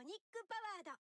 ニックパワード。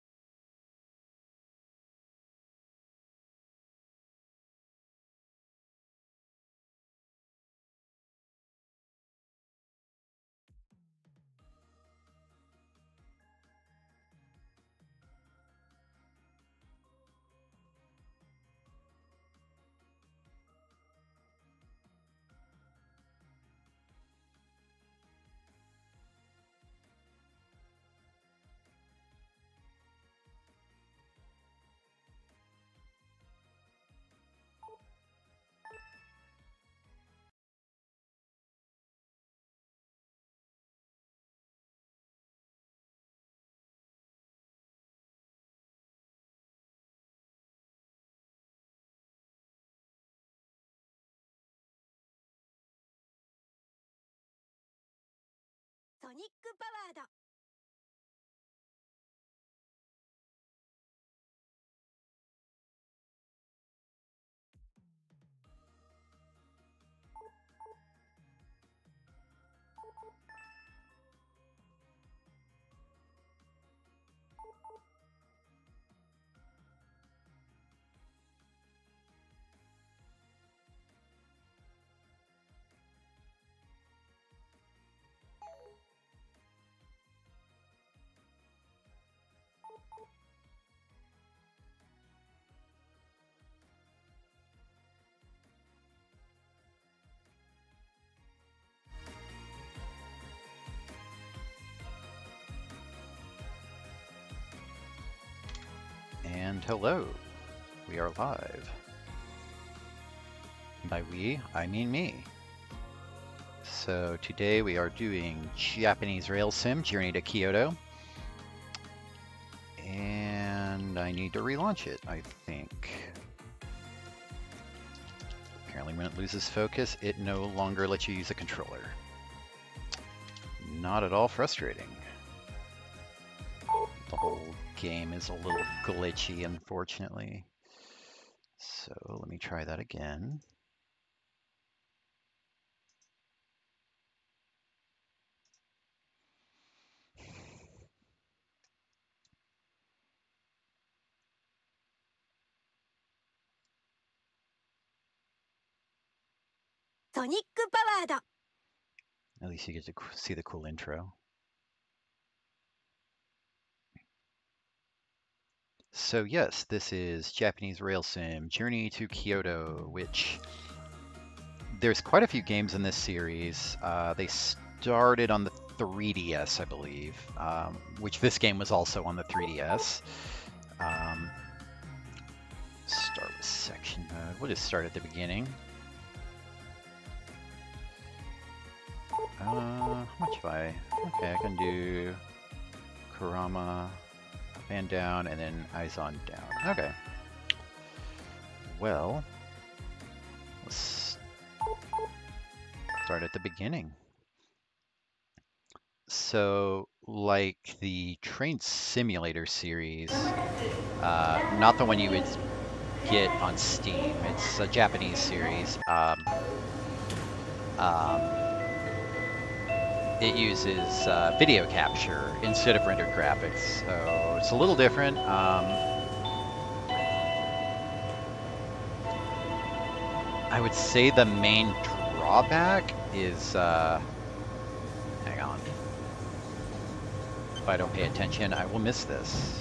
ソニックパワード。 And hello, we are live. By we, I mean me. So today we are doing Japanese Rail Sim Journey to Kyoto. And I need to relaunch it, I think. Apparently when it loses focus, it no longer lets you use a controller. Not at all frustrating. The whole game is a little glitchy, unfortunately. So let me try that again. Sonic Powered. At least you get to see the cool intro. So yes, this is Japanese Rail Sim Journey to Kyoto, which there's quite a few games in this series. They started on the 3DS, I believe, which this game was also on the 3DS. Start with section mode. We'll just start at the beginning. How much have I? Okay, I can do Kurama up and down, and then Eizan down. Okay. Well, let's start at the beginning. So, like the Train Simulator series, not the one you would get on Steam. It's a Japanese series. It uses video capture instead of rendered graphics, so it's a little different. I would say the main drawback is, hang on, if I don't pay attention, I will miss this.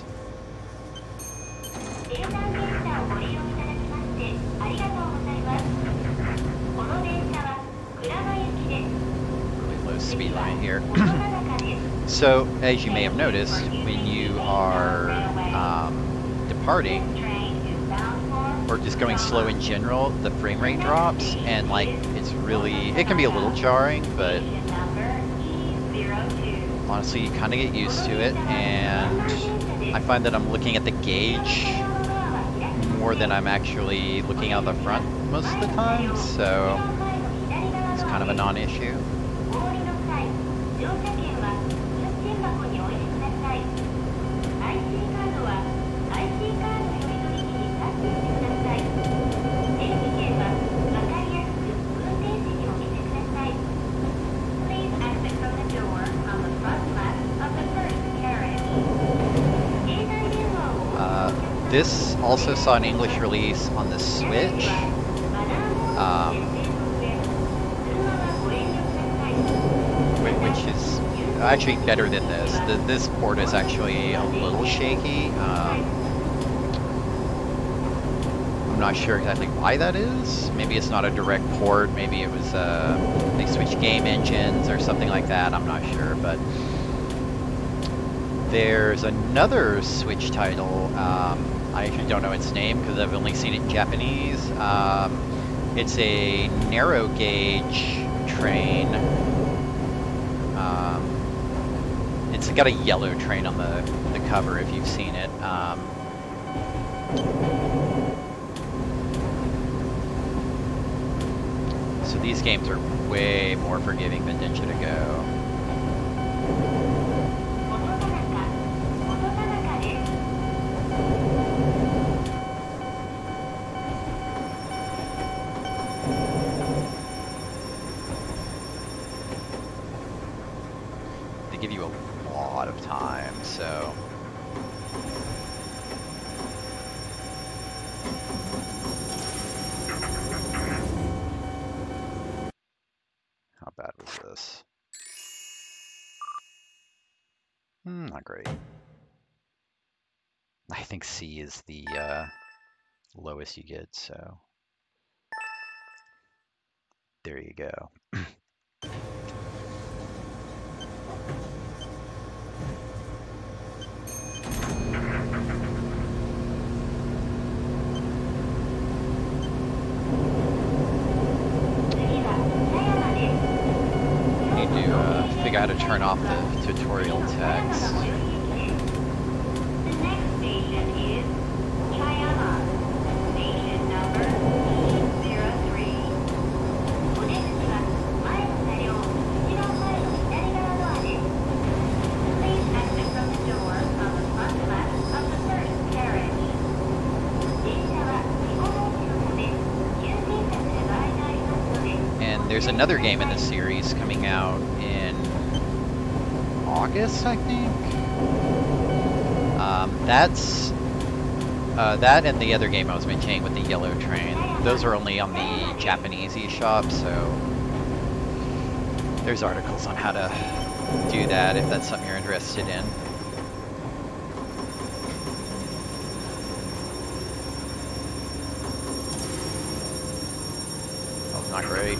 Low speed line here. So, as you may have noticed, when you are departing or just going slow in general, the frame rate drops, and like it can be a little jarring, but honestly you kind of get used to it, and I find that I'm looking at the gauge more than I'm actually looking out the front most of the time, so it's kind of a non-issue. This also saw an English release on the Switch. Which is actually better than this. This port is actually a little shaky. I'm not sure exactly why that is. Maybe it's not a direct port. Maybe it was they switched game engines or something like that. I'm not sure, but there's another Switch title. I actually don't know its name because I've only seen it in Japanese. It's a narrow gauge train. It's got a yellow train on the cover if you've seen it. So these games are way more forgiving than Densha to Go. They give you a lot of time, so... How bad was this? Not great. I think C is the lowest you get, so... There you go. Figure out how to turn off the tutorial text. The next station is Chayama. Station number E03. お出口は前の車両、一番前の左側のドアです。Please exit from the door on the front left of the first carriage. 電車は事故防止のため、急停車する場合がありますので。 And there's another game in the series coming out in August, I think. That and the other game I was mentioning with the yellow train. Those are only on the Japanese eShop, so there's articles on how to do that if that's something you're interested in. Oh, not great.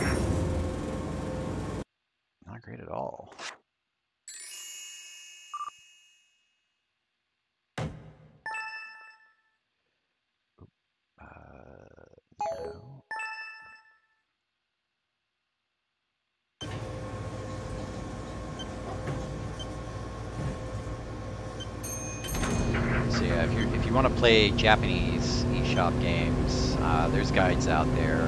Not great at all. No. So yeah, if you want to play Japanese eShop games, there's guides out there.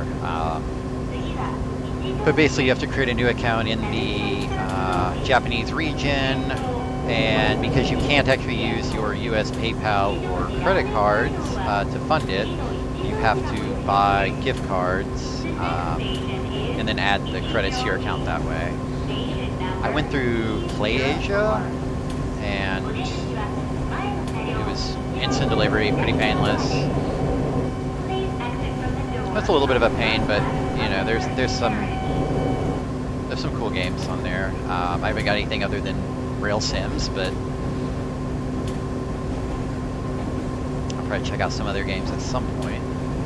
But basically, you have to create a new account in the Japanese region, and because you can't actually use your US PayPal or credit cards to fund it, you have to buy gift cards and then add the credits to your account that way. I went through PlayAsia, and it was instant delivery, pretty painless. That's a little bit of a pain, but you know, there's some cool games on there. I haven't got anything other than Rail Sims, but I'll probably check out some other games at some point.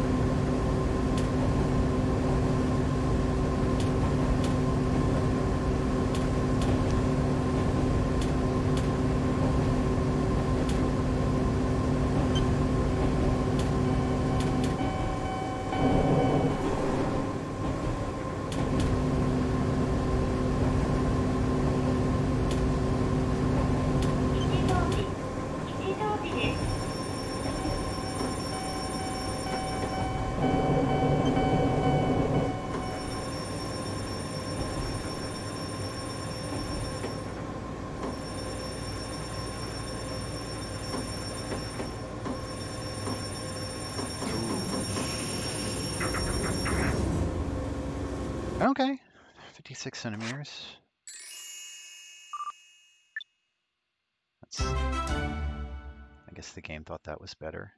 Okay, 56 centimeters. That's, I guess the game thought that was better.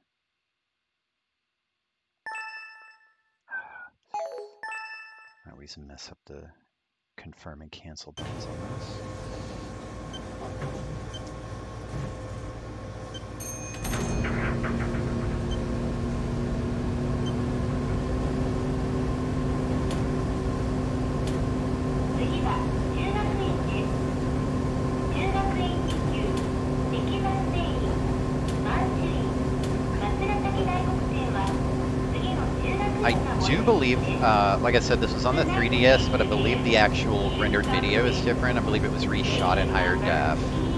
I always mess up the confirm and cancel buttons on this. I do believe, like I said, this was on the 3DS, but I believe the actual rendered video is different. I believe it was reshot in higher def.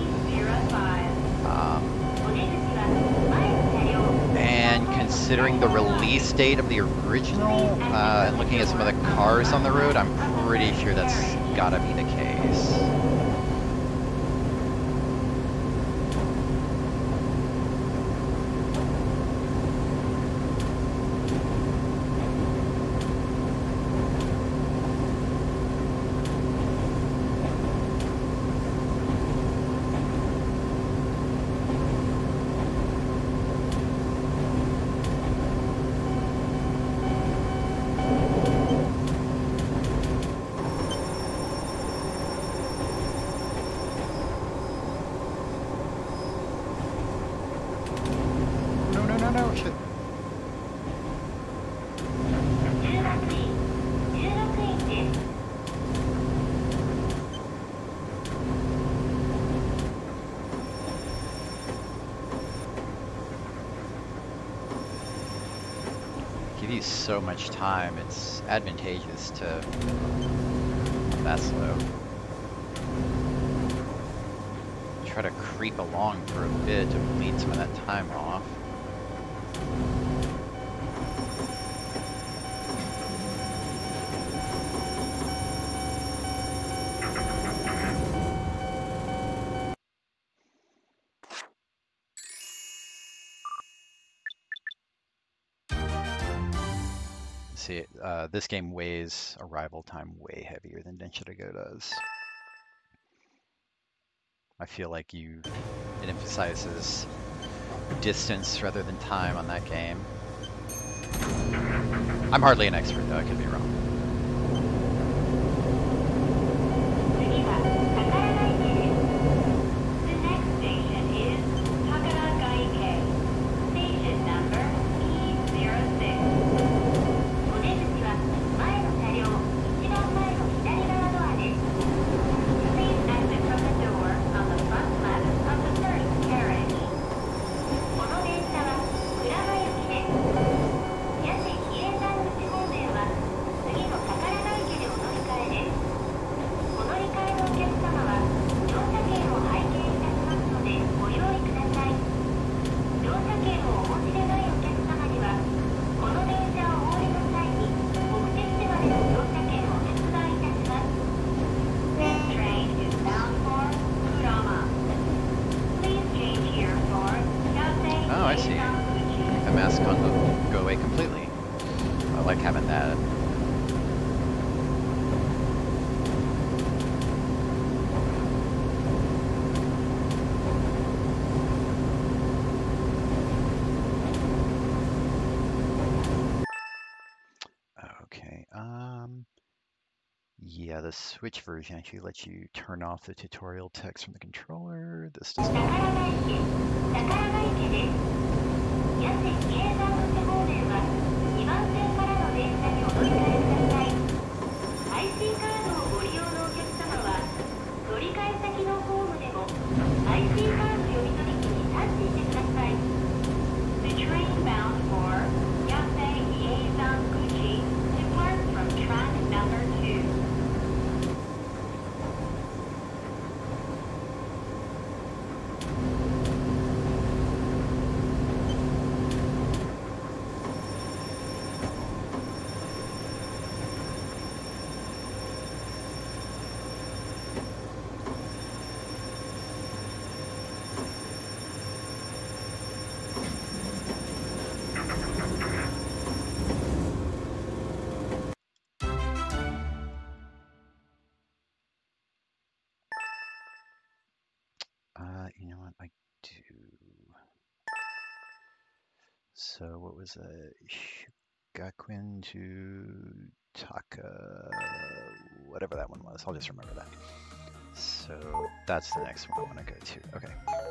And considering the release date of the original, and looking at some of the cars on the road, I'm pretty sure that's gotta be the case. No, shit. Give you so much time, it's advantageous to that slow. Try to creep along for a bit to bleed some of that time off. See, this game weighs arrival time way heavier than Densha to Go does. I feel like it emphasizes distance rather than time on that game. I'm hardly an expert though, I could be wrong. Go away completely. I like having that. Okay, yeah, the Switch version actually lets you turn off the tutorial text from the controller. This does not. The train bound for Eizan departs from track number 2. So what was it? Gakuin to Taka, whatever that one was. I'll just remember that. So that's the next one I want to go to. Okay.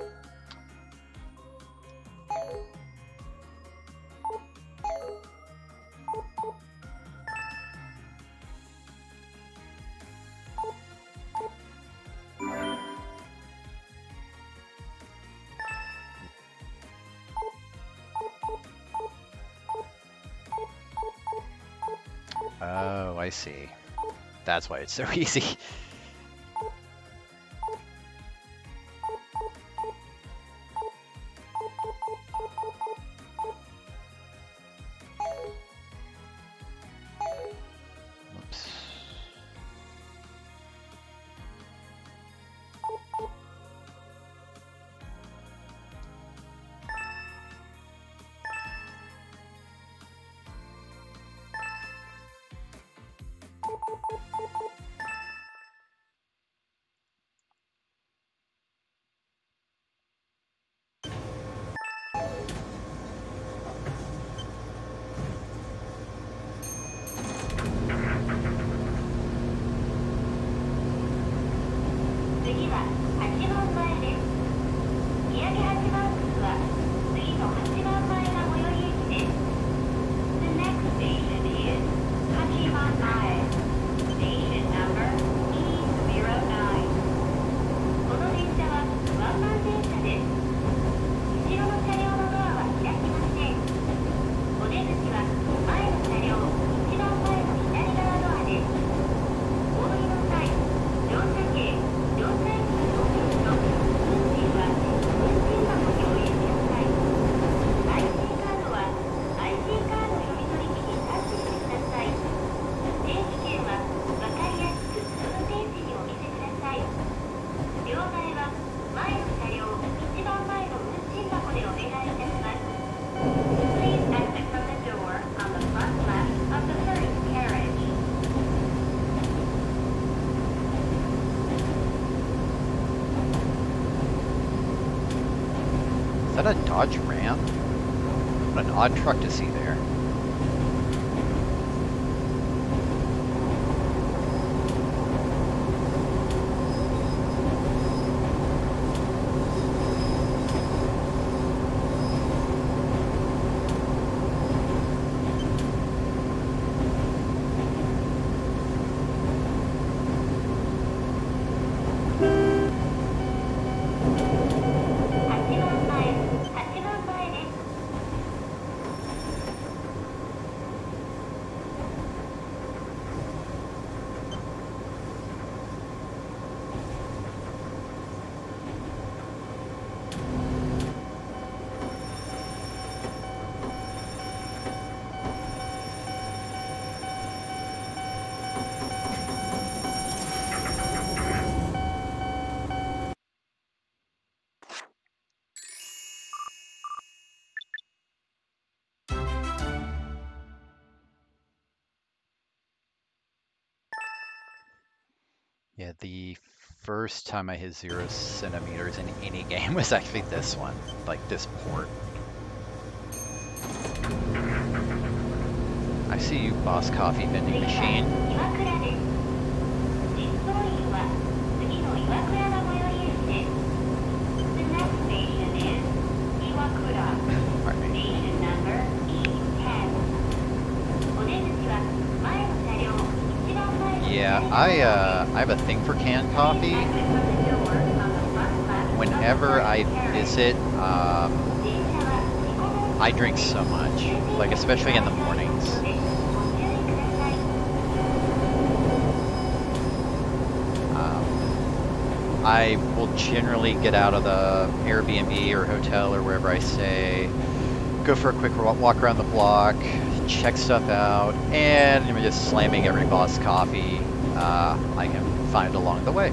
Oh, I see. That's why it's so easy. Oops. Is that a Dodge Ram? What an odd truck to see there. Yeah, the first time I hit 0 centimeters in any game was actually this one, like this port. I see you, Boss Coffee Vending Machine. Pardon me. Yeah, I have a thing for canned coffee. Whenever I visit, I drink so much, like especially in the mornings. I will generally get out of the Airbnb or hotel or wherever I stay, go for a quick walk around the block, check stuff out, and I'm just slamming every Boss Coffee I can find along the way.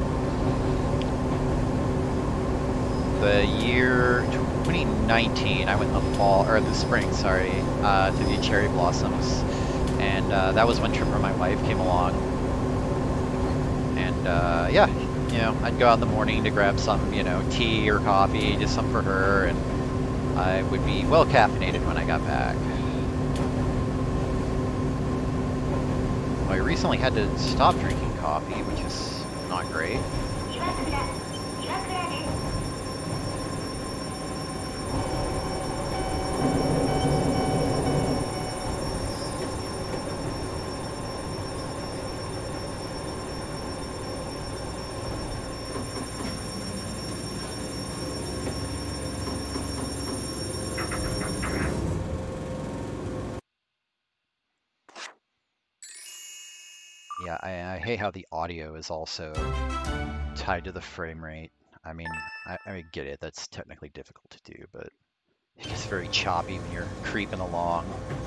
The year 2019, I went in the fall, or the spring, sorry, to the cherry blossoms, and that was one trip where my wife came along, and yeah, you know, I'd go out in the morning to grab some, you know, tea or coffee, just some for her, and I would be well caffeinated when I got back. I recently had to stop drinking coffee, which is not great. Yeah, I hate how the audio is also tied to the frame rate. I mean, I get it, that's technically difficult to do, but it's just very choppy when you're creeping along.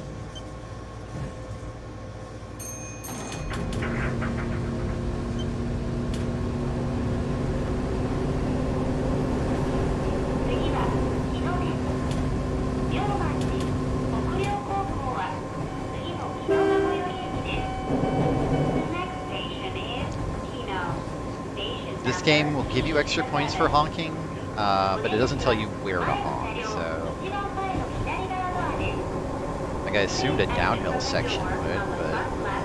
This game will give you extra points for honking, but it doesn't tell you where to honk, so... Like, I assumed a downhill section would, but...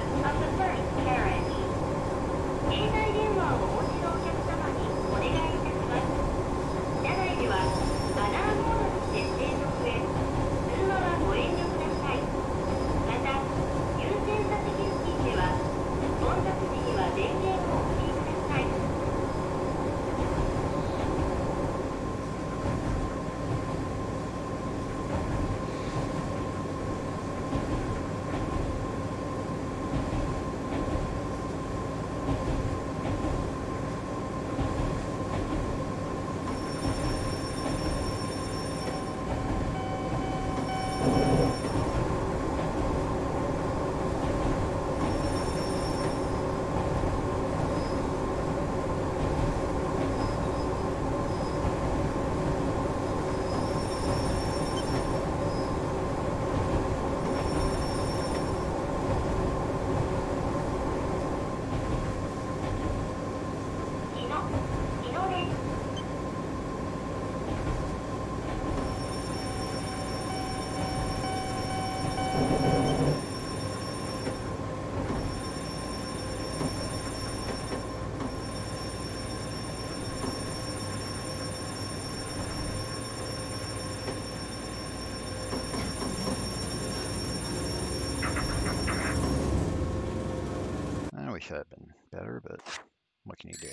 I wish that had been better, but what can you do?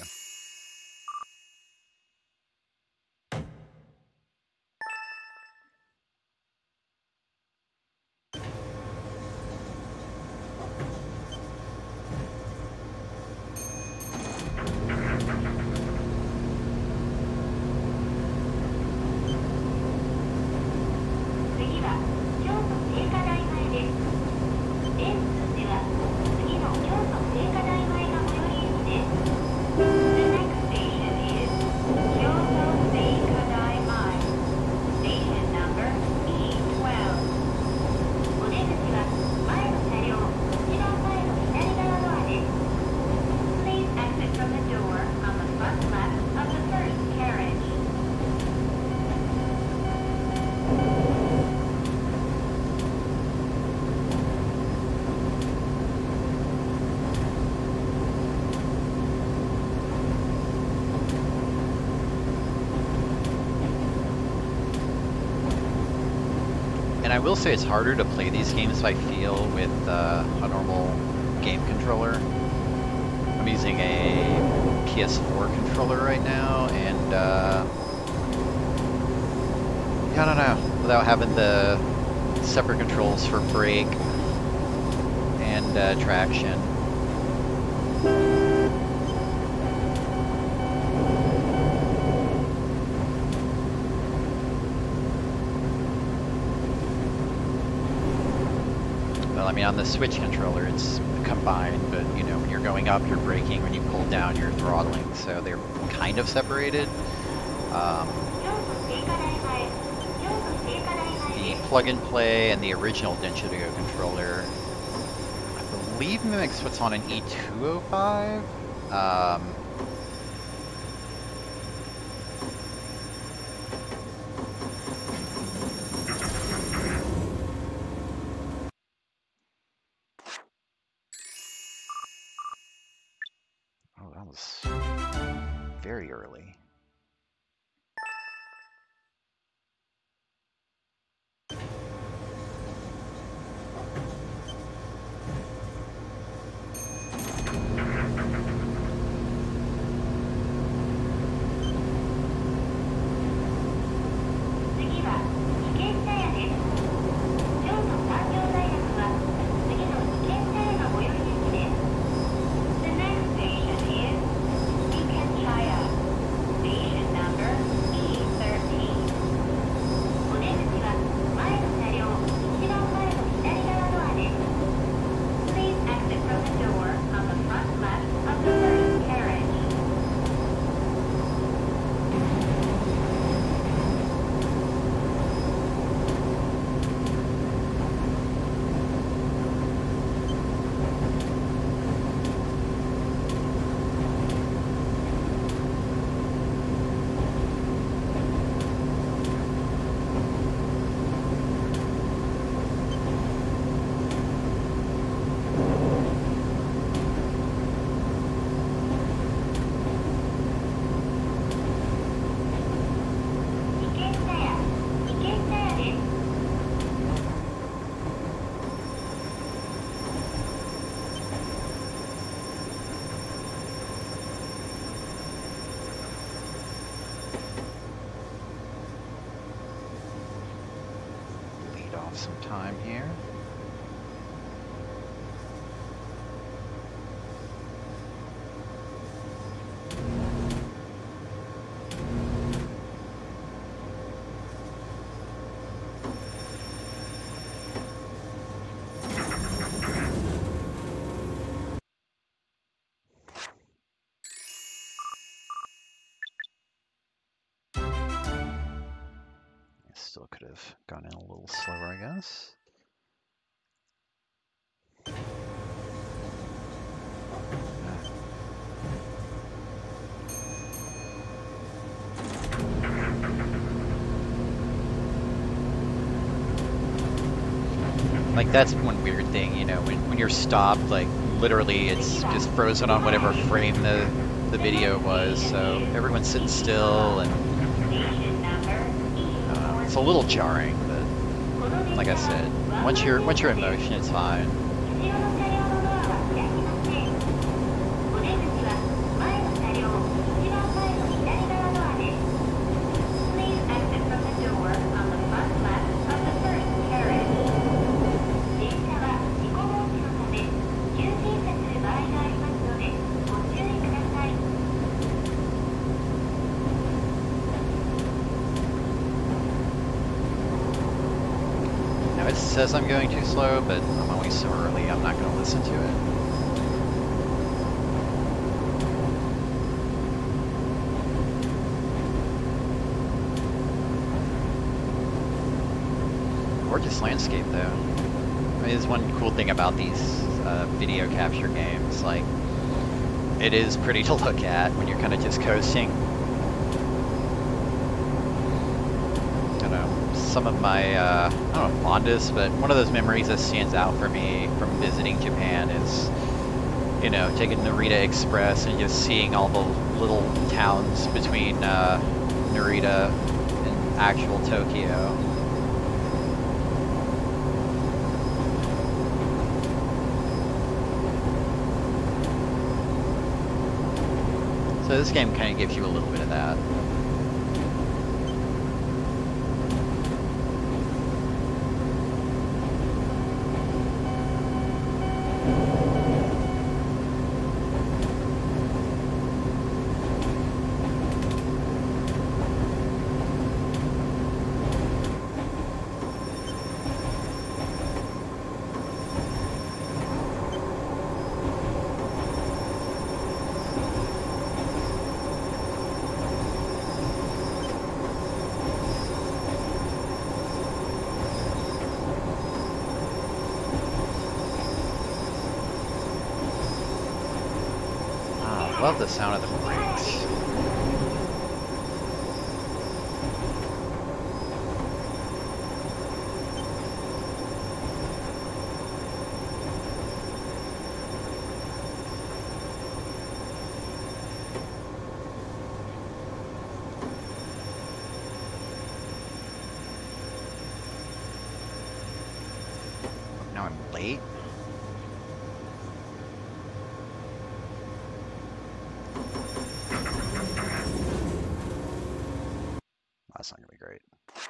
And I will say it's harder to play these games, I feel, with a normal game controller. I'm using a PS4 controller right now, and I don't know, without having the separate controls for brake and traction. Well, I mean, on the Switch controller, it's combined, but, you know, when you're going up, you're braking. When you pull down, you're throttling. So they're kind of separated. The plug-and-play and the original Denshito controller, I believe, mimics what's on an E205. That was very early. Some time here. Still could have gone in a little slower, I guess. Like, that's one weird thing, you know, when you're stopped, like, literally it's just frozen on whatever frame the video was, so everyone's sitting still, and it's a little jarring, but like I said, once you're in motion, it's fine. It says I'm going too slow, but I'm always so early, I'm not going to listen to it. Gorgeous landscape, though. I mean, there's one cool thing about these video capture games, like, it is pretty to look at when you're kind of just coasting. Some of my, I don't know, fondest, but one of those memories that stands out for me from visiting Japan is, you know, taking the Narita Express and just seeing all the little towns between Narita and actual Tokyo. So this game kind of gives you a little bit of that. Love the sound of the brakes. 8. That's not gonna be great.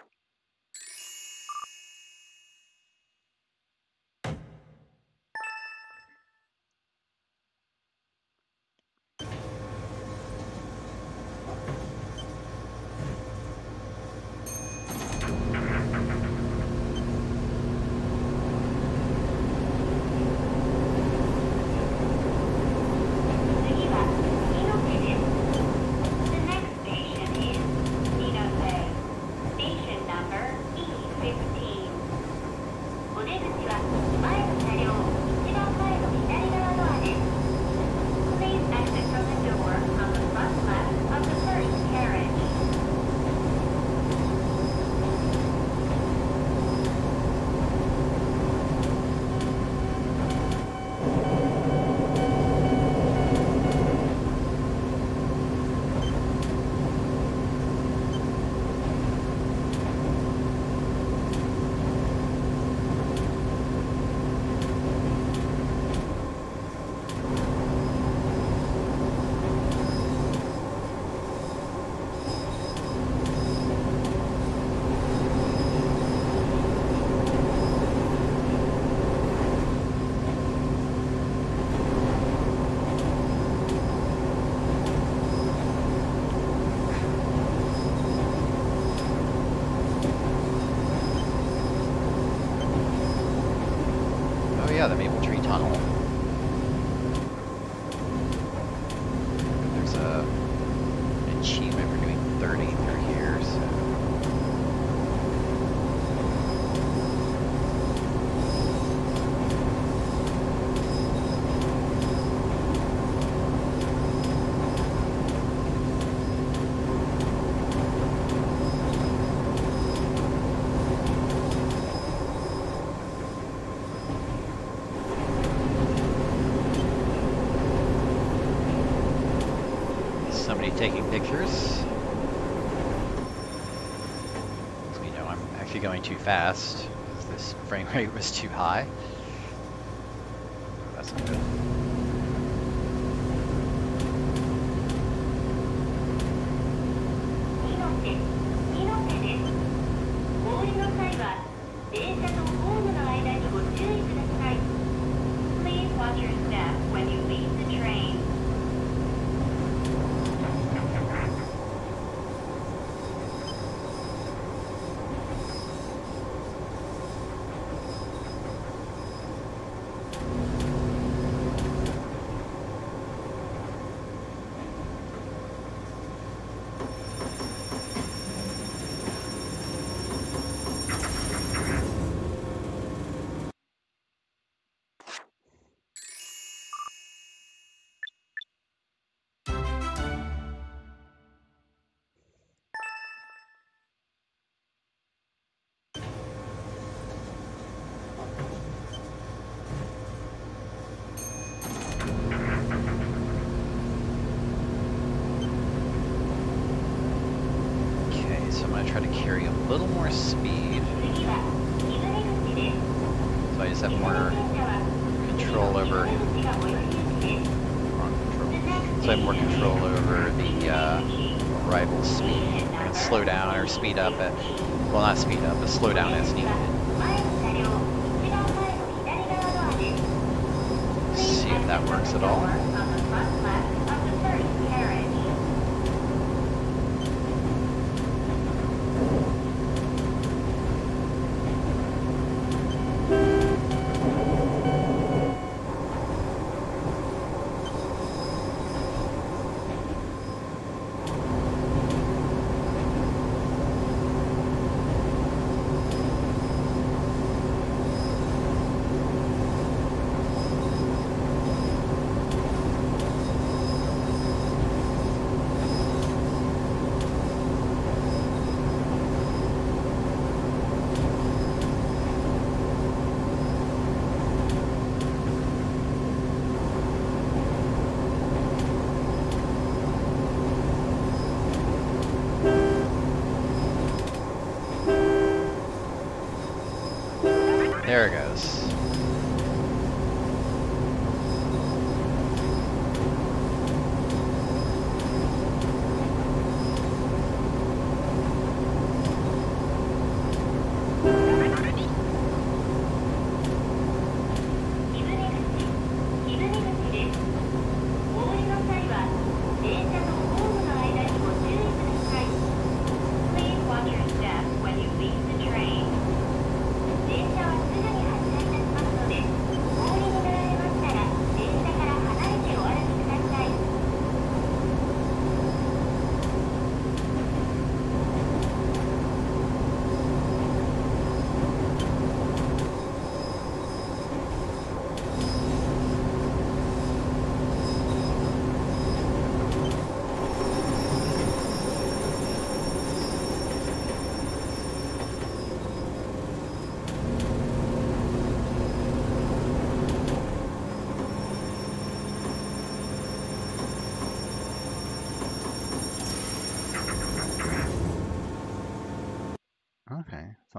The next station is Inote. Station number E15. お出口は前の車両一番前の左側ドアです。Please exit from the door on the front left of the first carriage. Oh yeah, the Maple Tree Tunnel. There's an achievement for doing 30 through here, so... Somebody taking pictures. So you know I'm actually going too fast. This frame rate was too high. That's not good. お降りの際は電車とホームの間にご注意ください。Please watch your step when you leave the train. So I'm going to try to carry a little more speed, 次は出口です。 so I just have more control over, 出口が最寄り駅です。 wrong control, so I have more control over the arrival speed. I can slow down or speed up at, well not speed up, but slow down as needed. 前の車両一番前の左側ドアです。 See if that works at all. On the front left of the first carriage. There it goes.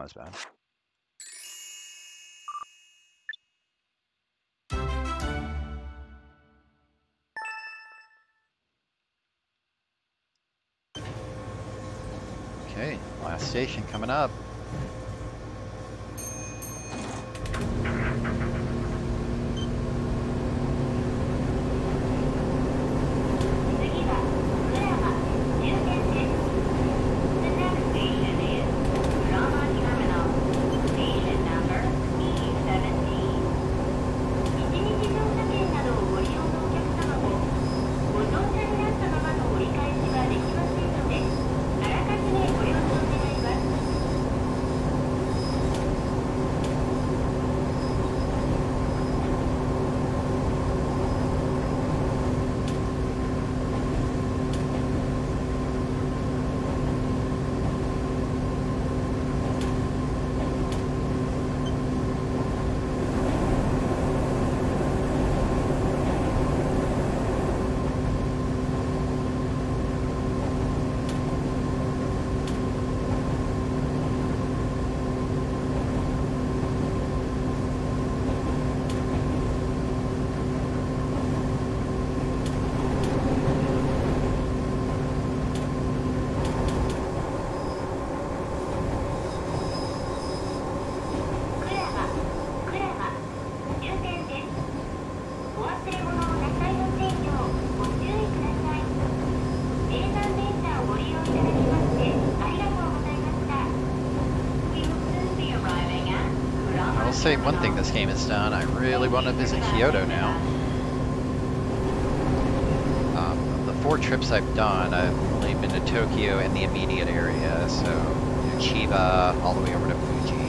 as bad. Okay, last station coming up. I'll say one thing this game has done, I really want to visit Kyoto now. The 4 trips I've done, I've only been to Tokyo and the immediate area, so Chiba, all the way over to Fuji.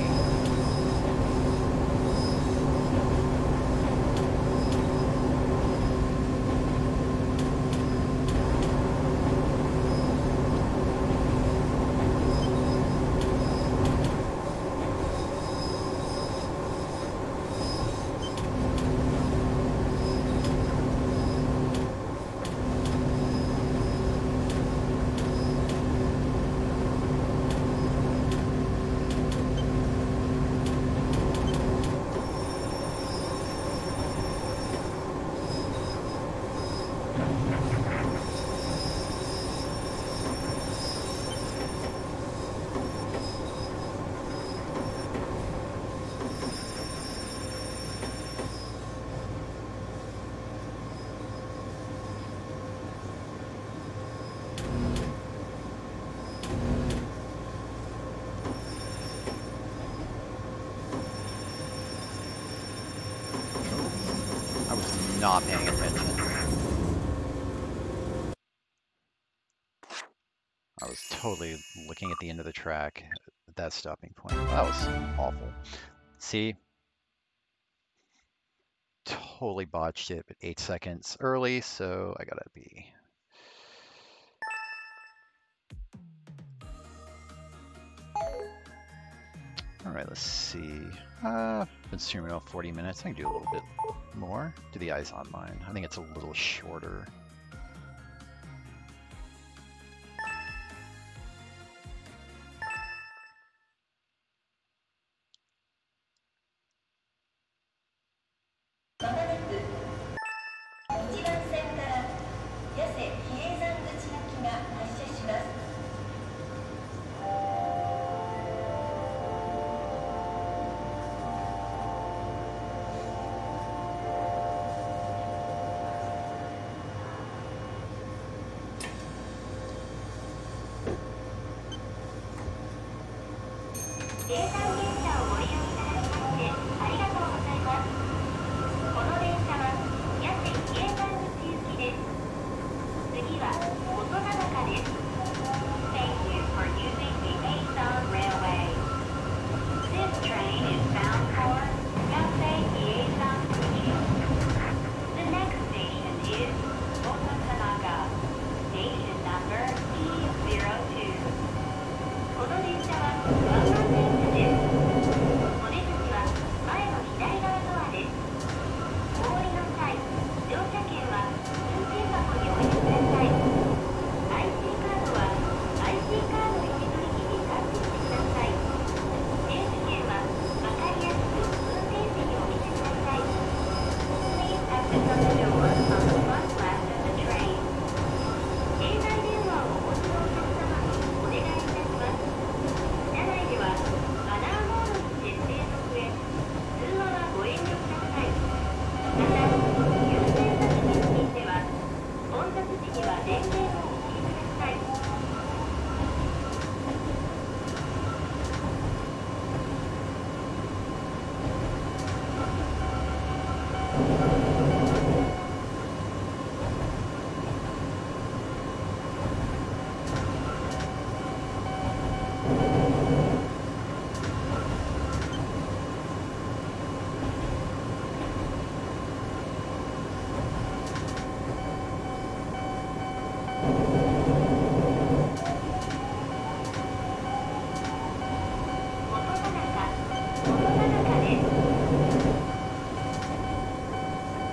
Not paying attention. I was totally looking at the end of the track at that stopping point. That was awful. See? Totally botched it, but 8 seconds early, so I gotta be. All right, let's see. Been streaming about 40 minutes. I can do a little bit more. Do the Eizan line. I think it's a little shorter. Thank you for using the Eizan Railway. This train is bound for Eizan Fuji. The next station is Osakanaka, station number E02. この電車はワンマン電車です。 This on the door on the front left of the train. 携帯電話をお持ちのお客様にお願いいたします。車内ではマナーモードに設定の上、通話はご遠慮ください。また、優先座席付近では、混雑時には電源をお切りください。元田中です。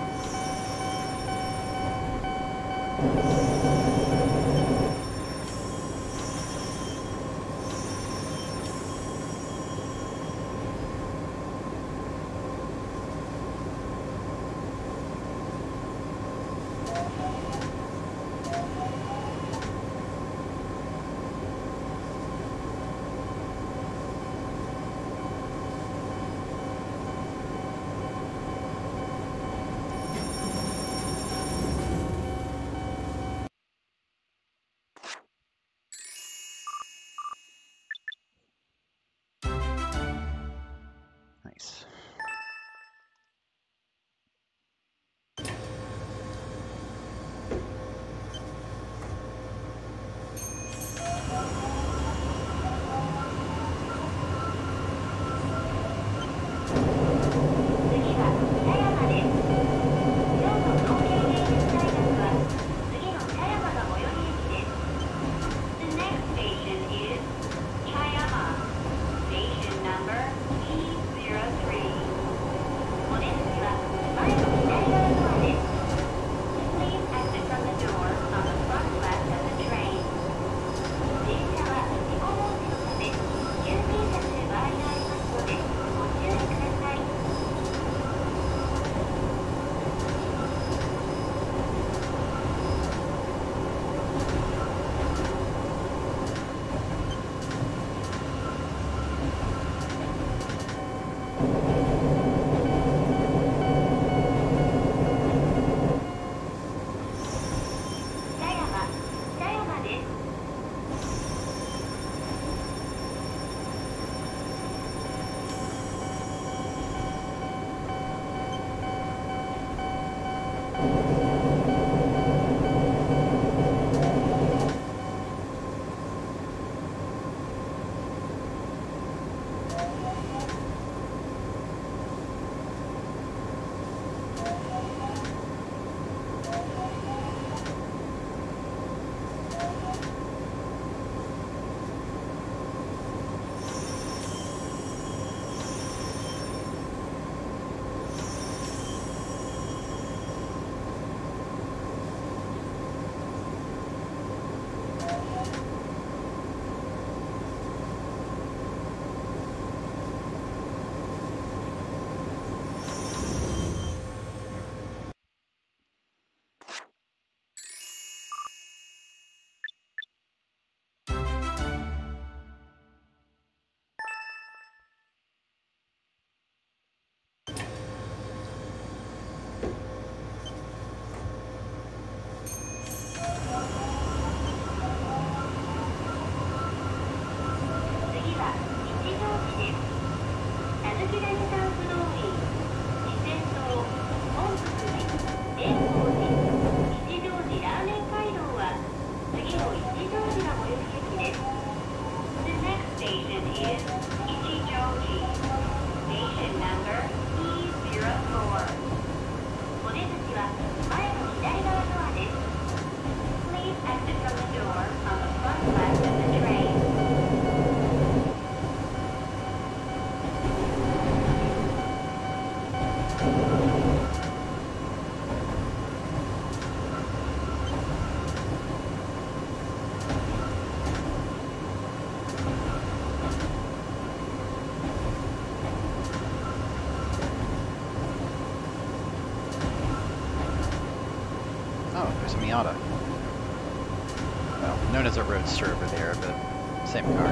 Oh, there's a Miata. Well, known as a Roadster over there, but same car.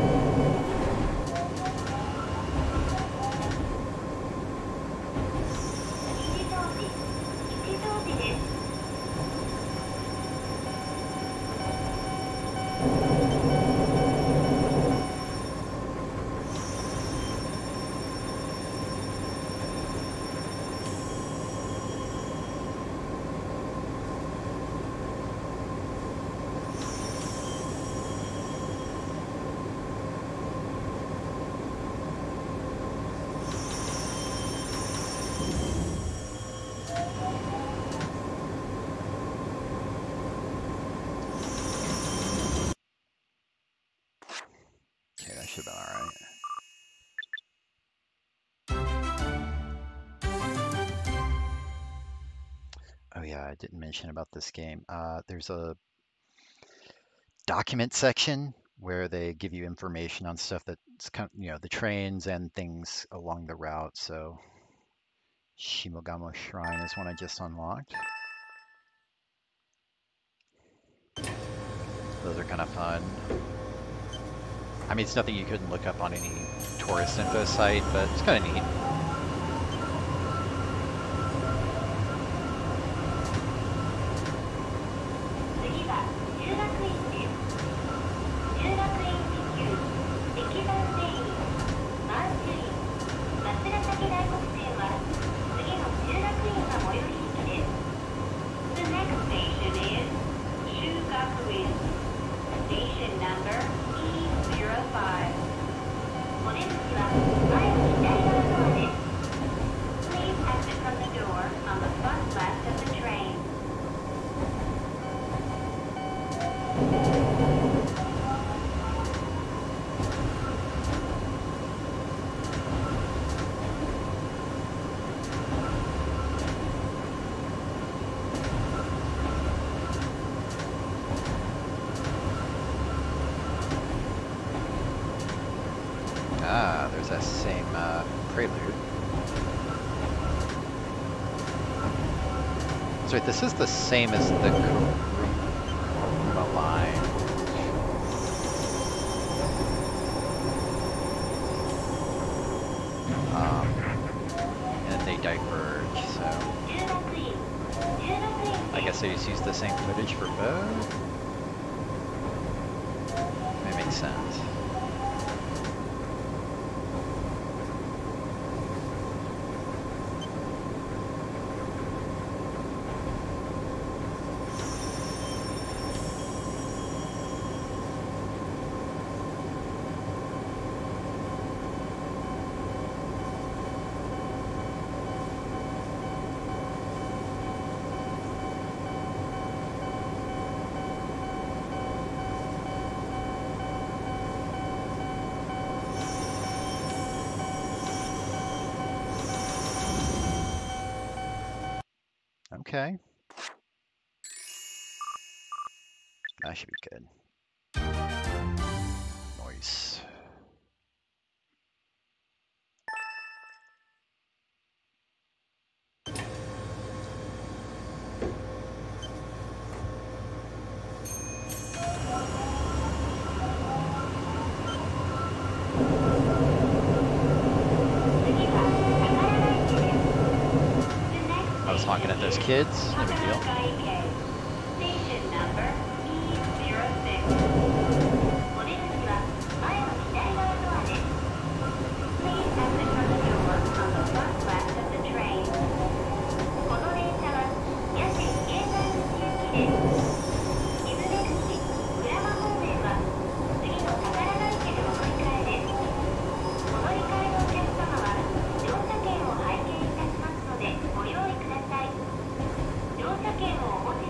Okay, that should have been alright. Oh yeah, I didn't mention about this game. There's a document section where they give you information on stuff that's kind of, the trains and things along the route. So Shimogamo Shrine is one I just unlocked. Those are kind of fun. I mean, it's nothing you couldn't look up on any tourist info site, but it's kind of neat. Station number E05. Please exit from the door on the front left of the train. Ah, there's that same prelude. So wait, this is the same as the Kuruma line. And they diverge, so I guess they just use the same footage for both. That makes sense. Okay. That should be good. Nice. I was honking at those kids. No big deal. Station number E06. Please exit from the door on the front left of the train. この電車は野手Eizan行きです。水根口、鞍馬方面は次の宝ヶ池でお乗り換えです。お乗り換えのお客様は乗車券を拝見いたしますのでご用意ください。乗車券をお持ち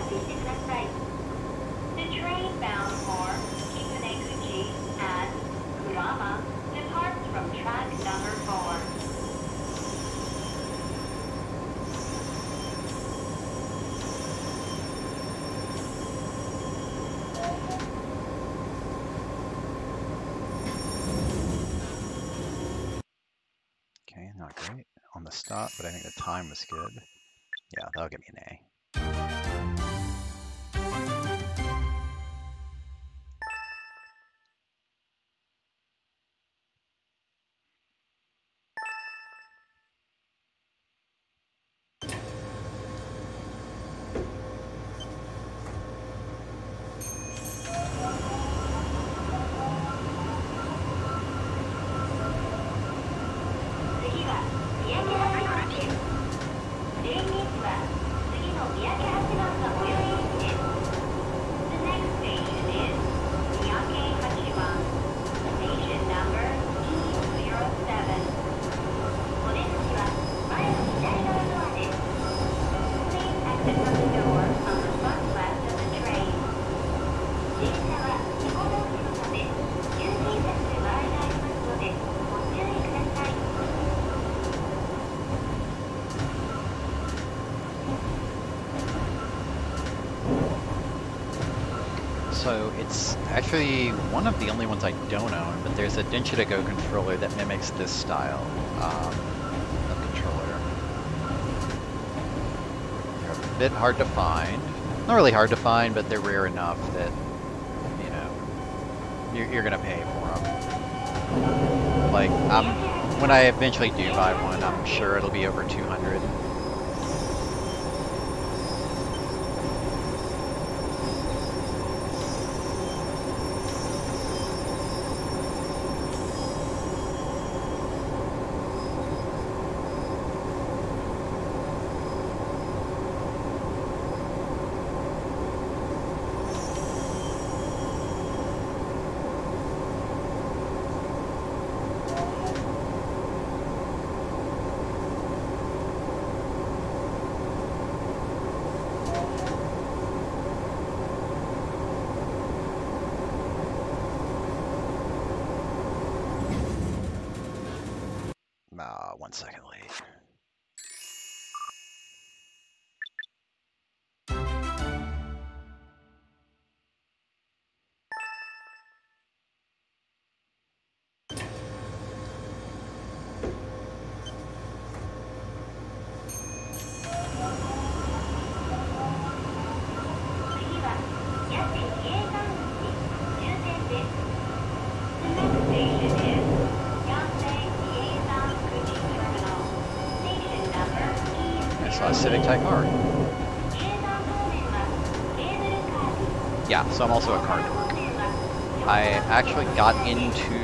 The train bound for Kikuneguchi and Kurama departs from track number 4. Okay, not great on the stop, but I think the time was good. Yeah, that'll give me an A. So it's actually one of the only ones I don't own, but there's a Denshita Go controller that mimics this style of controller. They're a bit hard to find. Not really hard to find, but they're rare enough that, you know, you're gonna pay for them. Like, when I eventually do buy one, I'm sure it'll be over 200. One second late. I saw a Civic Type R. Yeah, so I'm also a car dork. I actually got into...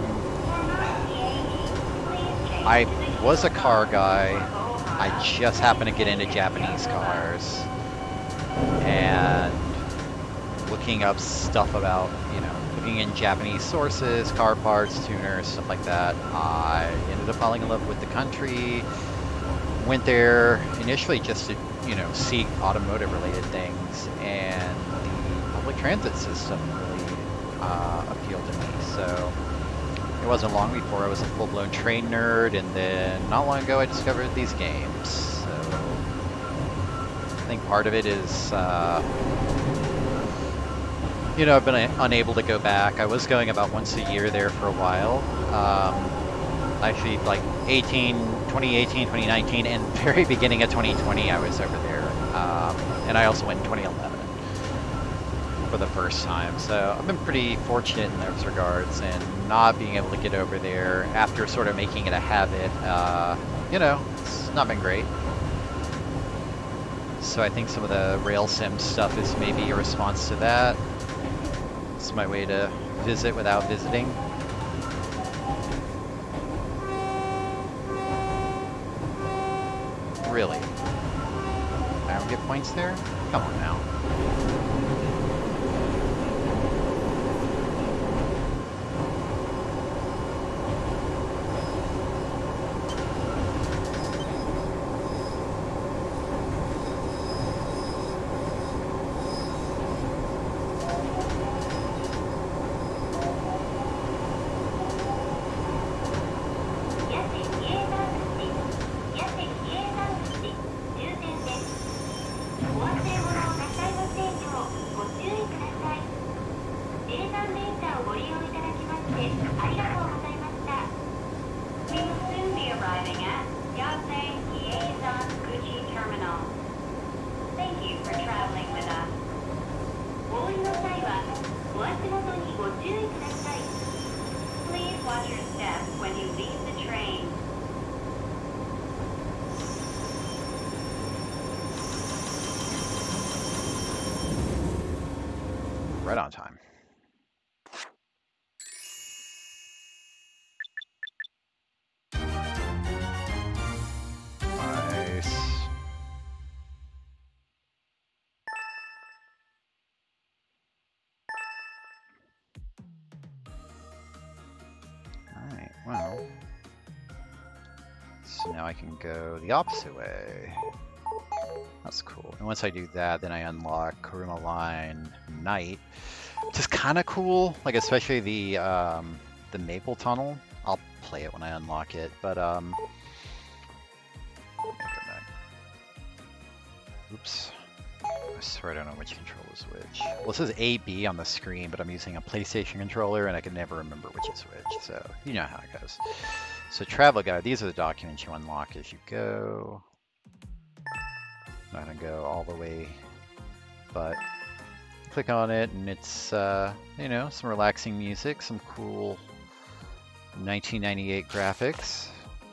I was a car guy. I just happened to get into Japanese cars. And looking up stuff about, you know, looking in Japanese sources, car parts, tuners, stuff like that. I ended up falling in love with the country. Went there initially just to, you know, see automotive related things, and the public transit system really appealed to me. So it wasn't long before I was a full-blown train nerd, and then not long ago I discovered these games. So I think part of it is, you know, I've been unable to go back. I was going about once a year there for a while. Actually, like 2018, 2019, and very beginning of 2020, I was over there. And I also went in 2011 for the first time. So I've been pretty fortunate in those regards, and not being able to get over there after sort of making it a habit, you know, it's not been great. So I think some of the rail sim stuff is maybe a response to that. It's my way to visit without visiting. Really? I don't get points there? Come on now. 間電車をご利用いただきましてありがとうございました。We will soon be arriving at Eizan Gucci Terminal. Thank you for traveling with us. お降りの際はお足元にご注意ください。Please watch your step when you leave the train. Right on time. Nice. Alright, well. So now I can go the opposite way. That's cool. And once I do that, then I unlock Kuruma Line Night, which is kind of cool. Like especially the Maple Tunnel. I'll play it when I unlock it, but oops. I swear I don't know which control is which. Well, it says A, B on the screen, but I'm using a PlayStation controller and I can never remember which is which. So you know how it goes. So travel guide. These are the documents you unlock as you go. I'm not gonna go all the way, but click on it and it's, you know, some relaxing music, some cool 1998 graphics.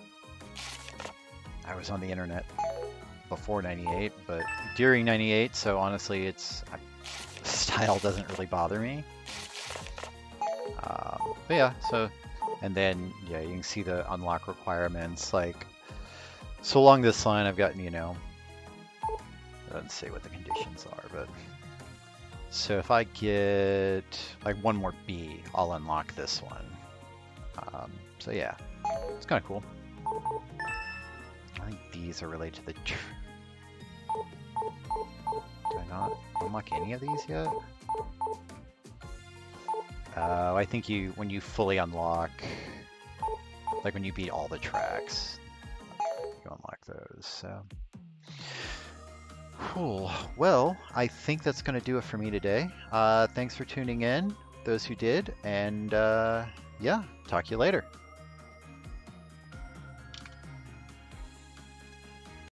I was on the internet before 98, but during 98, so honestly, style doesn't really bother me. But yeah, so, and then, yeah, you can see the unlock requirements, like, so along this line, I've gotten, you know, it doesn't say what the conditions are, but so if I get like one more B, I'll unlock this one. So yeah, it's kind of cool. I think these are related to the. Do I not unlock any of these yet? I think when you fully unlock, like when you beat all the tracks, you unlock those. So. Cool. Well, I think that's going to do it for me today. Thanks for tuning in, those who did, and yeah, talk to you later.